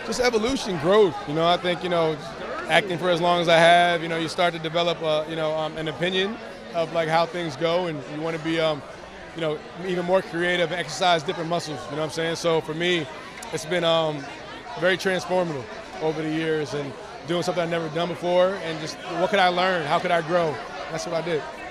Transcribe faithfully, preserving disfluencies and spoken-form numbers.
Just evolution, growth. You know, I think, you know, acting for as long as I have, you know, you start to develop, a, you know, um, an opinion of like how things go, and you want to be, um, you know, even more creative and exercise different muscles. You know what I'm saying? So for me, it's been um, very transformative over the years, and doing something I've never done before, and just what could I learn? How could I grow? That's what I did.